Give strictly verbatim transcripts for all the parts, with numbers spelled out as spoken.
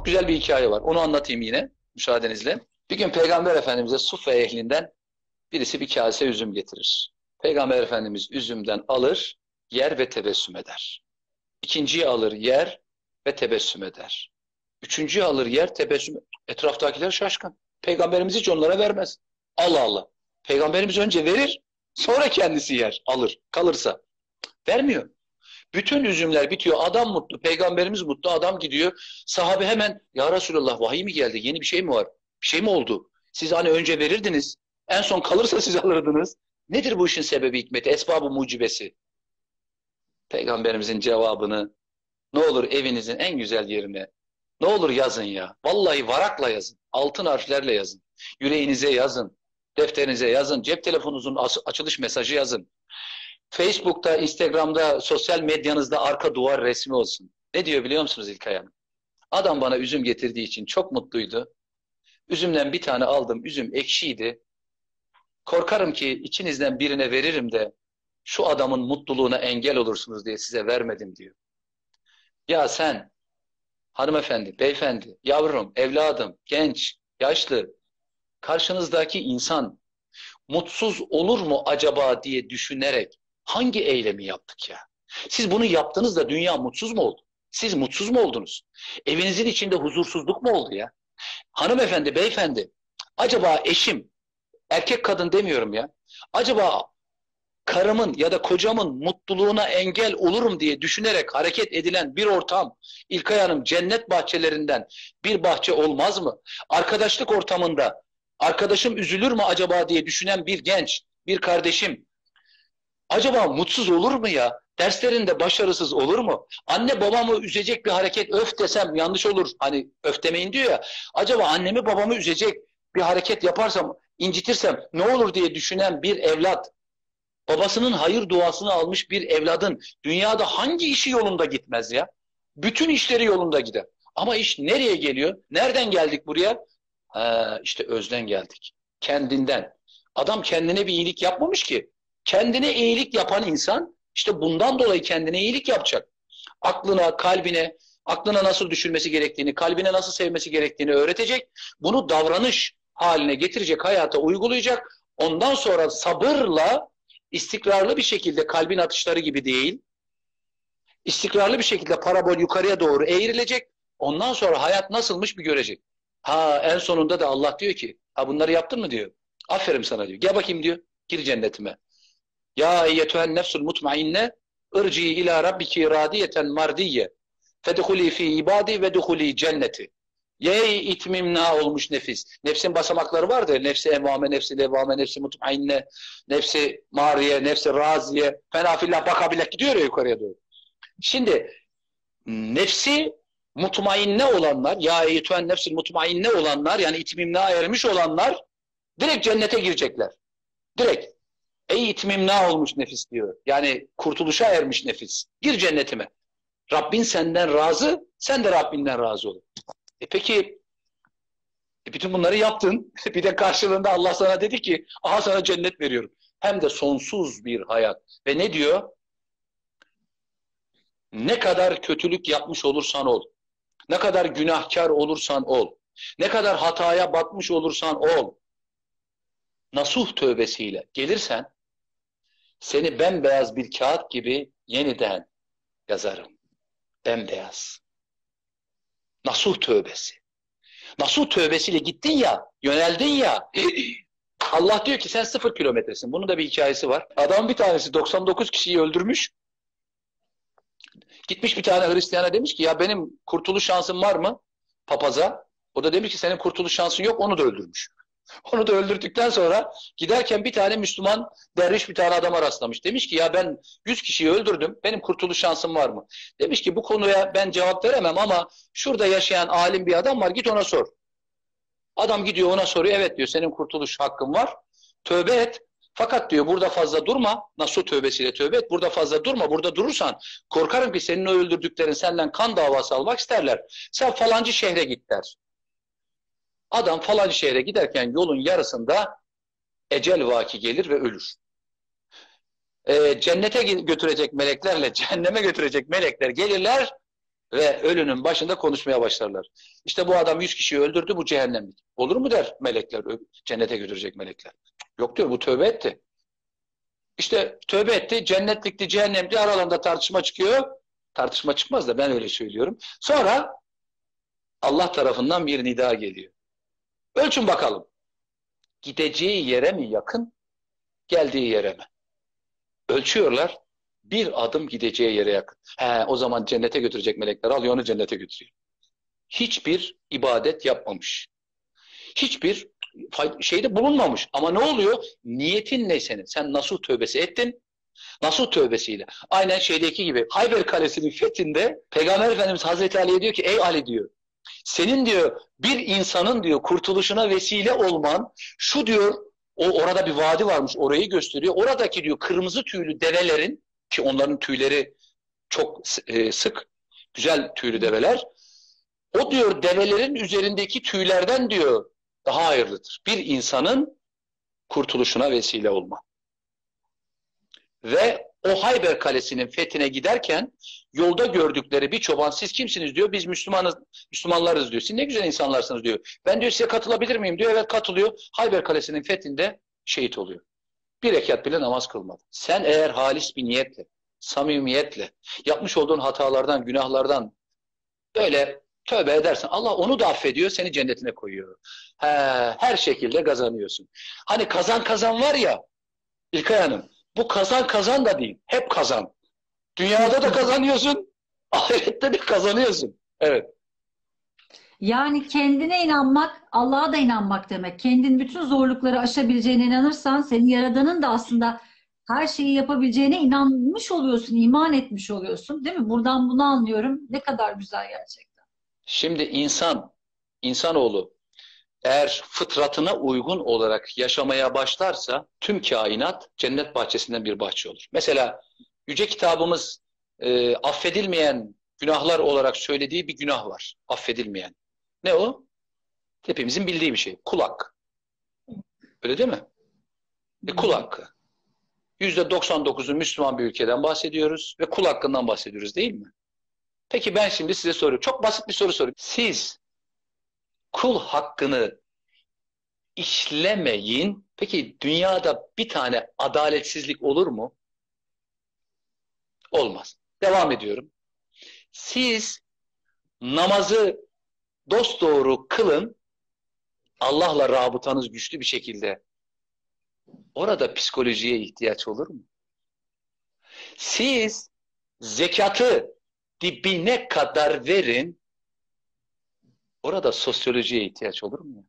Çok güzel bir hikaye var. Onu anlatayım yine müsaadenizle. Bir gün Peygamber Efendimiz'e Suffe ehlinden birisi bir kase üzüm getirir. Peygamber Efendimiz üzümden alır, yer ve tebessüm eder. İkinciyi alır, yer ve tebessüm eder. Üçüncüyü alır, yer, tebessüm. Etraftakiler şaşkın. Peygamberimiz hiç onlara vermez. Allah Allah. Peygamberimiz önce verir, sonra kendisi yer, alır. Kalırsa. Vermiyor. Bütün üzümler bitiyor. Adam mutlu. Peygamberimiz mutlu. Adam gidiyor. Sahabe hemen ya Resulallah vahiy mi geldi? Yeni bir şey mi var? Bir şey mi oldu? Siz hani önce verirdiniz. En son kalırsa siz alırdınız. Nedir bu işin sebebi, hikmeti? Esbab-ı mucibesi. Peygamberimizin cevabını ne olur evinizin en güzel yerine ne olur yazın ya. Vallahi varakla yazın. Altın harflerle yazın. Yüreğinize yazın. Defterinize yazın. Cep telefonunuzun açılış mesajı yazın. Facebook'ta, Instagram'da, sosyal medyanızda arka duvar resmi olsun. Ne diyor biliyor musunuz İlkay Hanım? Adam bana üzüm getirdiği için çok mutluydu. Üzümden bir tane aldım. Üzüm ekşiydi. Korkarım ki içinizden birine veririm de şu adamın mutluluğuna engel olursunuz diye size vermedim diyor. Ya sen hanımefendi, beyefendi, yavrum, evladım, genç, yaşlı, karşınızdaki insan mutsuz olur mu acaba diye düşünerek hangi eylemi yaptık ya? Siz bunu yaptınız da dünya mutsuz mu oldu? Siz mutsuz mu oldunuz? Evinizin içinde huzursuzluk mu oldu ya? Hanımefendi, beyefendi, acaba eşim, erkek kadın demiyorum ya, acaba karımın ya da kocamın mutluluğuna engel olurum diye düşünerek hareket edilen bir ortam, İlkay Hanım, cennet bahçelerinden bir bahçe olmaz mı? Arkadaşlık ortamında arkadaşım üzülür mü acaba diye düşünen bir genç, bir kardeşim acaba mutsuz olur mu ya? Derslerinde başarısız olur mu? Anne babamı üzecek bir hareket, öf desem yanlış olur. Hani öf demeyin diyor ya. Acaba annemi babamı üzecek bir hareket yaparsam, incitirsem ne olur diye düşünen bir evlat, babasının hayır duasını almış bir evladın dünyada hangi işi yolunda gitmez ya? Bütün işleri yolunda gider. Ama iş nereye geliyor? Nereden geldik buraya? Ha, işte özden geldik. Kendinden. Adam kendine bir iyilik yapmamış ki. Kendine iyilik yapan insan işte bundan dolayı kendine iyilik yapacak. Aklına, kalbine, aklına nasıl düşünmesi gerektiğini, kalbine nasıl sevmesi gerektiğini öğretecek. Bunu davranış haline getirecek, hayata uygulayacak. Ondan sonra sabırla, istikrarlı bir şekilde kalbin atışları gibi değil, istikrarlı bir şekilde parabol yukarıya doğru eğrilecek. Ondan sonra hayat nasılmış bir görecek. Ha en sonunda da Allah diyor ki, ha bunları yaptın mı diyor. Aferin sana diyor. Gel bakayım diyor. Gir cennetime. Ya eyyetühen nefsul mutmainne irci ila rabbiki radiyeten mardiye fedhuli fi ibadi ve duhuli cenneti. Yey itmimna olmuş nefis. Nefsin basamakları vardır. Nefsi emame, nefsi levame, nefsi mutmainne, nefsi mariye, nefsi raziye. Fena fillah bakabilek gidiyor ya yukarıya doğru. Şimdi nefsi mutmainne olanlar, ya eyyetühen nefsil mutmainne olanlar, yani itmimna ermiş olanlar direkt cennete girecekler. Direkt. Ey itmimna olmuş nefis diyor. Yani kurtuluşa ermiş nefis. Gir cennetime. Rabbin senden razı, sen de Rabbinden razı ol. E peki e bütün bunları yaptın. Bir de karşılığında Allah sana dedi ki aha sana cennet veriyorum. Hem de sonsuz bir hayat. Ve ne diyor? Ne kadar kötülük yapmış olursan ol. Ne kadar günahkar olursan ol. Ne kadar hataya batmış olursan ol. Nasuh tövbesiyle gelirsen seni bembeyaz bir kağıt gibi yeniden yazarım. Bembeyaz. Nasuh tövbesi. Nasuh tövbesiyle gittin ya, yöneldin ya. Allah diyor ki sen sıfır kilometresin. Bunun da bir hikayesi var. Adam bir tanesi doksan dokuz kişiyi öldürmüş. Gitmiş bir tane Hristiyana demiş ki ya benim kurtuluş şansım var mı? Papaza. O da demiş ki senin kurtuluş şansın yok, onu da öldürmüş. Onu da öldürdükten sonra giderken bir tane Müslüman derviş bir tane adama rastlamış. Demiş ki ya ben yüz kişiyi öldürdüm. Benim kurtuluş şansım var mı? Demiş ki bu konuya ben cevap veremem ama şurada yaşayan alim bir adam var, git ona sor. Adam gidiyor ona soruyor. Evet diyor, senin kurtuluş hakkın var. Tövbe et. Fakat diyor burada fazla durma. Nasuh tövbesiyle tövbe et. Burada fazla durma. Burada durursan korkarım ki senin o öldürdüklerin senden kan davası almak isterler. Sen falancı şehre git der. Adam falancı şehre giderken yolun yarısında ecel vaki gelir ve ölür. Ee, cennete götürecek meleklerle cehenneme götürecek melekler gelirler. Ve ölünün başında konuşmaya başlarlar. İşte bu adam yüz kişiyi öldürdü, bu cehennemlik. Olur mu der melekler, cennete götürecek melekler. Yok diyor, bu tövbe etti. İşte tövbe etti, cennetlikti, cehennemlikti, aralarında tartışma çıkıyor. Tartışma çıkmaz da ben öyle söylüyorum. Sonra Allah tarafından bir nida geliyor. Ölçün bakalım. Gideceği yere mi yakın, geldiği yere mi? Ölçüyorlar. Bir adım gideceği yere yakın. He, o zaman cennete götürecek melekler alıyor, onu cennete götürüyor. Hiçbir ibadet yapmamış. Hiçbir şeyde bulunmamış. Ama ne oluyor? Niyetin ne senin? Sen nasuh tövbesi ettin. Nasuh tövbesiyle. Aynen şeydeki gibi. Hayber Kalesi'nin fethinde Peygamber Efendimiz Hazreti Ali'ye diyor ki, ey Ali diyor, senin diyor bir insanın diyor kurtuluşuna vesile olman, şu diyor, o orada bir vadi varmış, orayı gösteriyor. Oradaki diyor kırmızı tüylü develerin, ki onların tüyleri çok e, sık, güzel tüylü develer. O diyor develerin üzerindeki tüylerden diyor daha hayırlıdır. Bir insanın kurtuluşuna vesile olma. Ve o Hayber Kalesi'nin fethine giderken yolda gördükleri bir çoban, siz kimsiniz diyor, biz Müslümanız, Müslümanlarız diyor. Siz ne güzel insanlarsınız diyor. Ben diyor size katılabilir miyim diyor. Evet katılıyor. Hayber Kalesi'nin fethinde şehit oluyor. Bir rekat bile namaz kılmadı. Sen eğer halis bir niyetle, samimiyetle, yapmış olduğun hatalardan, günahlardan böyle tövbe edersen Allah onu da affediyor, seni cennetine koyuyor. He, her şekilde kazanıyorsun. Hani kazan kazan var ya İlkay Hanım, bu kazan kazan da değil, hep kazan. Dünyada da kazanıyorsun, ahirette de kazanıyorsun. Evet. Yani kendine inanmak, Allah'a da inanmak demek. Kendin bütün zorlukları aşabileceğine inanırsan, senin Yaradan'ın da aslında her şeyi yapabileceğine inanmış oluyorsun, iman etmiş oluyorsun, değil mi? Buradan bunu anlıyorum. Ne kadar güzel gerçekten. Şimdi insan, insanoğlu eğer fıtratına uygun olarak yaşamaya başlarsa tüm kainat cennet bahçesinden bir bahçe olur. Mesela Yüce Kitabımız e, affedilmeyen günahlar olarak söylediği bir günah var. Affedilmeyen. Ne o? Hepimizin bildiği bir şey. Kul hakkı. Öyle değil mi? E, kul hakkı. yüzde doksan dokuzu Müslüman bir ülkeden bahsediyoruz ve kul hakkından bahsediyoruz değil mi? Peki ben şimdi size soruyorum. Çok basit bir soru sorayım. Siz kul hakkını işlemeyin. Peki dünyada bir tane adaletsizlik olur mu? Olmaz. Devam ediyorum. Siz namazı dosdoğru kılın. Allah'la rabıtanız güçlü bir şekilde. Orada psikolojiye ihtiyaç olur mu? Siz zekatı dibine kadar verin. Orada sosyolojiye ihtiyaç olur mu?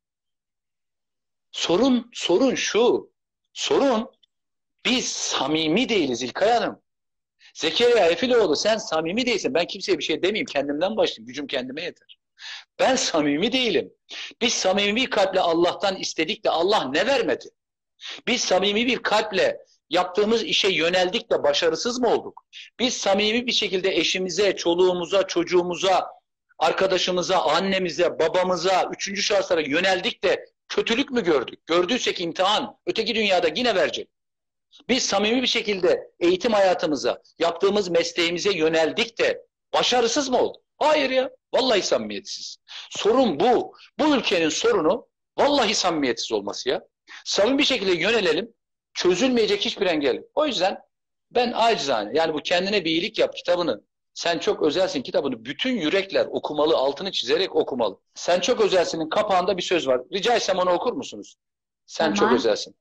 Sorun, sorun şu. Sorun biz samimi değiliz İlkay Hanım. Zekeriya Efiloğlu sen samimi değilsin. Ben kimseye bir şey demeyeyim. Kendimden başlayayım. Gücüm kendime yeter. Ben samimi değilim. Biz samimi bir kalple Allah'tan istedik de Allah ne vermedi? Biz samimi bir kalple yaptığımız işe yöneldik de başarısız mı olduk? Biz samimi bir şekilde eşimize, çoluğumuza, çocuğumuza, arkadaşımıza, annemize, babamıza, üçüncü şahıslara yöneldik de kötülük mü gördük? Gördüysek imtihan, öteki dünyada yine verecek. Biz samimi bir şekilde eğitim hayatımıza, yaptığımız mesleğimize yöneldik de başarısız mı olduk? Hayır ya, vallahi samimiyetsiz. Sorun bu. Bu ülkenin sorunu vallahi samimiyetsiz olması ya. Samimi bir şekilde yönelelim, çözülmeyecek hiçbir engel. O yüzden ben acizane, yani bu kendine bir iyilik yap kitabını, sen çok özelsin kitabını bütün yürekler okumalı, altını çizerek okumalı. Sen çok özelsin'in kapağında bir söz var. Rica etsem onu okur musunuz? Sen çok Tamam. özelsin.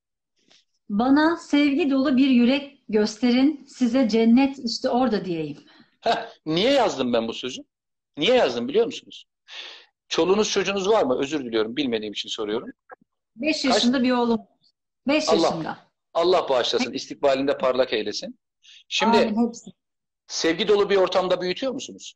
Bana sevgi dolu bir yürek gösterin, size cennet işte orada diyeyim. Heh, niye yazdım ben bu sözü? Niye yazdım biliyor musunuz? Çoluğunuz çocuğunuz var mı? Özür diliyorum, bilmediğim için soruyorum. Beş Kaç? yaşında bir oğlum. Beş Allah yaşında. Allah bağışlasın, istikbalinde parlak eylesin. Amin Şimdi hepsi. sevgi dolu bir ortamda büyütüyor musunuz?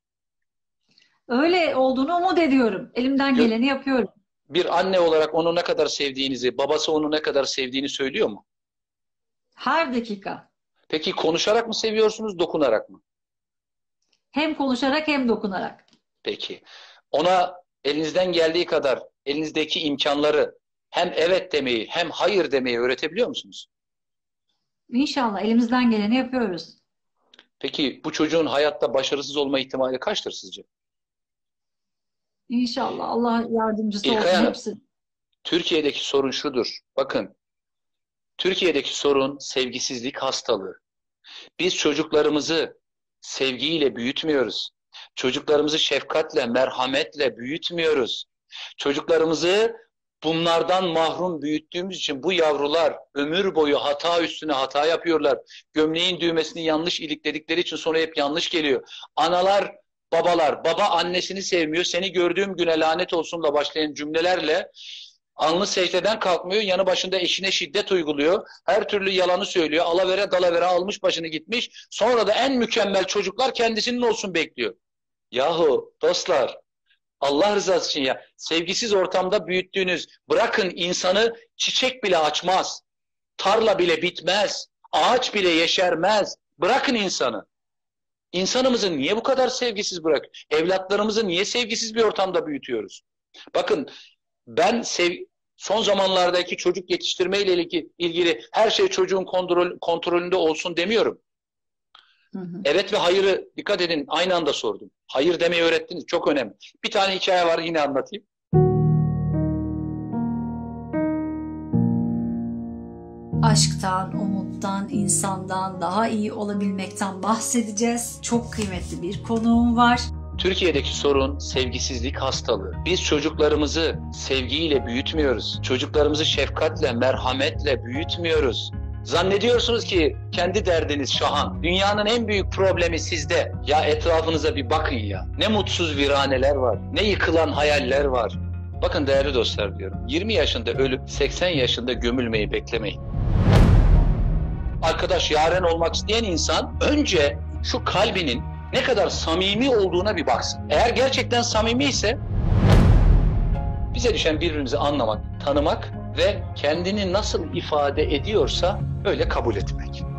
Öyle olduğunu umut ediyorum. Elimden Gö- geleni yapıyorum. Bir anne olarak onu ne kadar sevdiğinizi, babası onu ne kadar sevdiğini söylüyor mu? Her dakika. Peki konuşarak mı seviyorsunuz, dokunarak mı? Hem konuşarak hem dokunarak. Peki. Ona elinizden geldiği kadar elinizdeki imkanları hem evet demeyi hem hayır demeyi öğretebiliyor musunuz? İnşallah elimizden geleni yapıyoruz. Peki bu çocuğun hayatta başarısız olma ihtimali kaçtır sizce? İnşallah Allah yardımcısı İlkay olsun Hanım, hepsi. Türkiye'deki sorun şudur. Bakın, Türkiye'deki sorun sevgisizlik hastalığı. Biz çocuklarımızı sevgiyle büyütmüyoruz. Çocuklarımızı şefkatle, merhametle büyütmüyoruz. Çocuklarımızı bunlardan mahrum büyüttüğümüz için bu yavrular ömür boyu hata üstüne hata yapıyorlar. Gömleğin düğmesini yanlış ilikledikleri için sonra hep yanlış geliyor. Analar, babalar, baba annesini sevmiyor. Seni gördüğüm güne lanet olsunla başlayan cümlelerle alnı secdeden kalkmıyor, yanı başında eşine şiddet uyguluyor. Her türlü yalanı söylüyor. Alavere dalavere almış başını gitmiş. Sonra da en mükemmel çocuklar kendisinin olsun bekliyor. Yahu dostlar, Allah rızası için ya, sevgisiz ortamda büyüttüğünüz, bırakın insanı, çiçek bile açmaz. Tarla bile bitmez. Ağaç bile yeşermez. Bırakın insanı. İnsanımızı niye bu kadar sevgisiz bırak? Evlatlarımızı niye sevgisiz bir ortamda büyütüyoruz? Bakın, ben sev son zamanlardaki çocuk yetiştirme ile ilgili, ilgili her şey çocuğun kontrol, kontrolünde olsun demiyorum. Hı hı. Evet ve hayırı dikkat edin, aynı anda sordum. Hayır demeyi öğrettiniz, çok önemli. Bir tane hikaye var, yine anlatayım. Aşktan, umuttan, insandan, daha iyi olabilmekten bahsedeceğiz. Çok kıymetli bir konuğum var. Türkiye'deki sorun sevgisizlik hastalığı. Biz çocuklarımızı sevgiyle büyütmüyoruz. Çocuklarımızı şefkatle, merhametle büyütmüyoruz. Zannediyorsunuz ki kendi derdiniz şahan. Dünyanın en büyük problemi sizde. Ya etrafınıza bir bakın ya. Ne mutsuz viraneler var. Ne yıkılan hayaller var. Bakın değerli dostlar diyorum. yirmi yaşında ölüp seksen yaşında gömülmeyi beklemeyin. Arkadaş, yaren olmak isteyen insan önce şu kalbinin ne kadar samimi olduğuna bir baksın. Eğer gerçekten samimi ise bize düşen birbirimizi anlamak, tanımak ve kendini nasıl ifade ediyorsa öyle kabul etmek.